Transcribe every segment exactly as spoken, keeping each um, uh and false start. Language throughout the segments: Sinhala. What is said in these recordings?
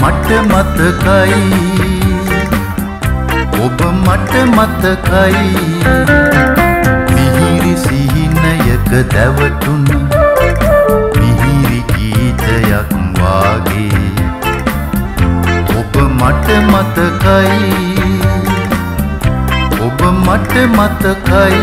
මට මතකයි ඔබ මට මතකයි මිහිරි සිහිනයක දැවටුන මිහිරි ගීතයක් වාගේ ඔබ මට මතකයි ඔබ මට මතකයි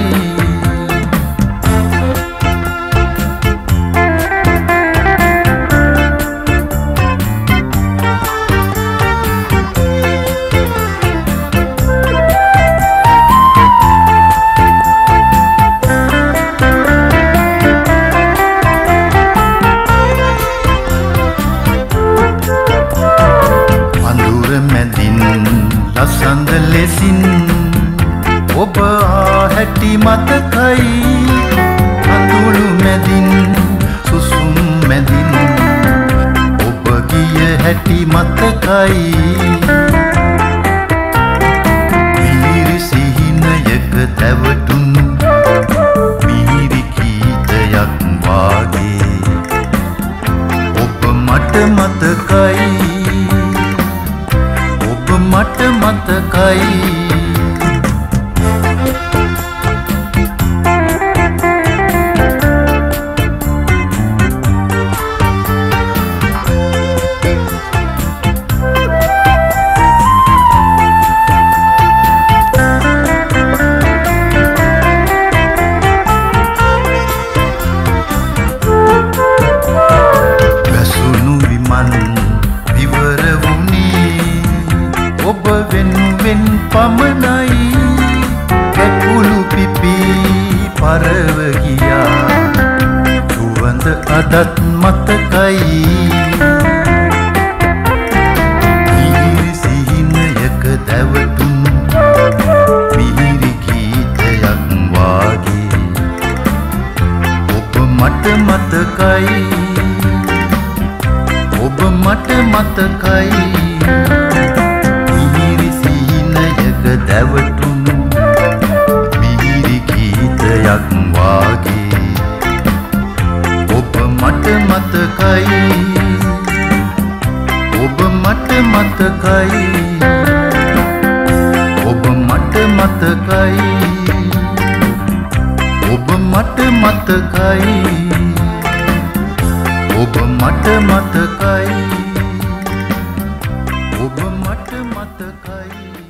ලසඳ ලෙසින් ඔබ හැටි මතකයි අඳුළු මැදින් සුසුම් මැදින් ඔබ ගිය හැටි මතකයි මිහිරි සිහිනයක දැවටුණු මිහිරි ගීතයක් වාගේ ඔබ මට මතකයි මට මතකයි වැසුණු විමන් විවර වුණේ ඔබ වෙනුවෙන් පමණයි කැකුළු පිපි පරව ගියා සුවඳ අදත් මතකයි මිහිරි සිහිනයක දැවටුණු මිහිරි ගීතයක් වාගේ ඔබ මට මතකයි ඔබ මට මතකයි දැවටුණු මිහිරි ගීතයක් වාගේ ඔබ මට මතකයි ඔබ මට මතකයි ඔබ මට මතකයි ඔබ මට මතකයි ඔබ මට මතකයි ඔබ මට මතකයි